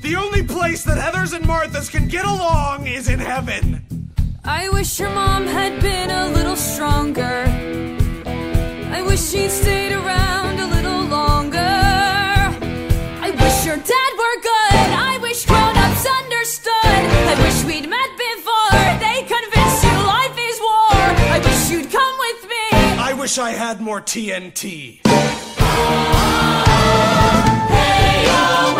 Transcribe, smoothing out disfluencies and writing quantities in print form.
The only place that Heathers and Marthas can get along is in heaven. I wish your mom had been a little stronger. I wish she'd stayed around a little longer. I wish your dad were good. I wish grown-ups understood. I wish we'd met before they convinced you life is war. I wish you'd come with me. I wish I had more TNT. Hey,